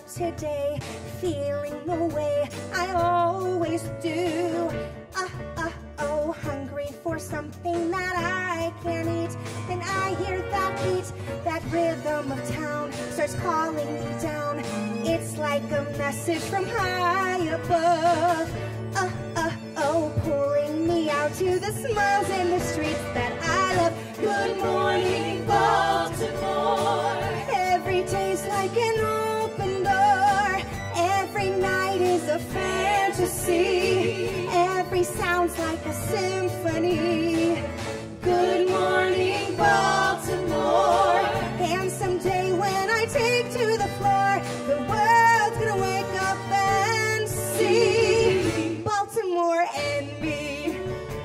up today, feeling the way I always do. Oh, hungry for something that I can eat. And I hear that beat, that rhythm of town starts calling me down. It's like a message from high above. Oh, pulling me out to the smiles in the streets that I love. Good morning, Baltimore. Every day's like an open door. Every night is a fantasy. Every sound's like a symphony. Good morning, Baltimore. And someday when I take to the floor, the world's gonna wake up and see Baltimore and me.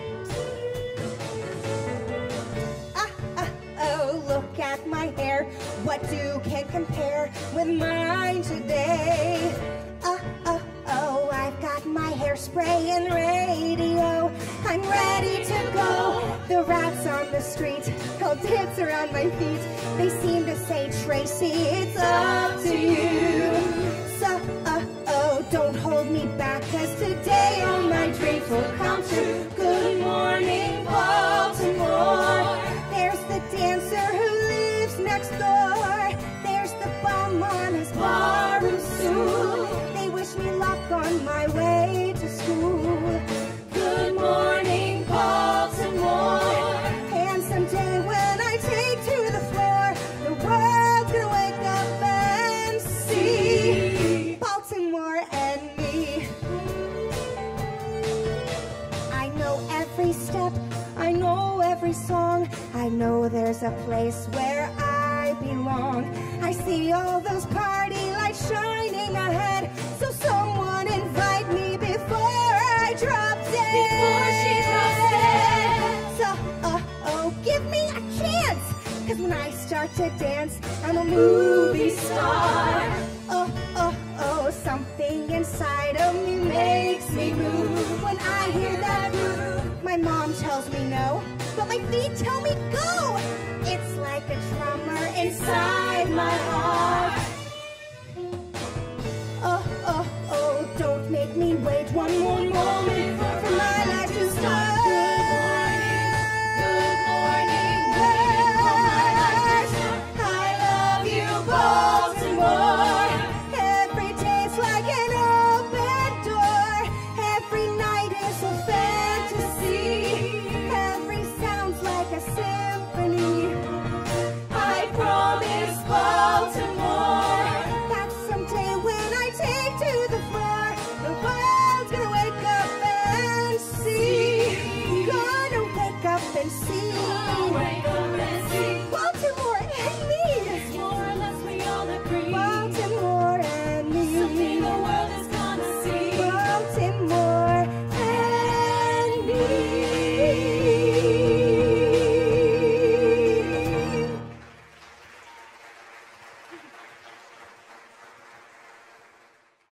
Oh, look at my hair. What can compare with mine today? Oh, I've got my hairspray and radio. I'm ready to go. The rats on the street all dance around my feet. They seem to say, Tracy, it's up to you. So, don't hold me back, 'cause today all my dreams will come true. Good morning, Baltimore. There's the dancer who lives next door. There's the bum on his barroom stool. They wish me luck on my way to school. Good morning, Baltimore. And someday when I take to the floor, the world's gonna wake up and see Baltimore and me. I know every step, I know every song. I know there's a place where I belong. I see all those party lights shining ahead. So someone invite me before I drop dead. Before she drops dead. So, give me a chance. 'Cause when I start to dance, I'm a movie star. Oh, something inside of me makes me move. When I hear that groove, my mom tells me no, but my feet tell me go. It's like a drummer inside my heart. Oh, don't make me wait one more moment for my life to start. Good morning, I love you, Baltimore. Every day's like an open door. Every night is a fantasy. Every sound's like a symphony. I promise, Baltimore, that someday when I take to the floor, the world's gonna wake up and see. Gonna wake up and see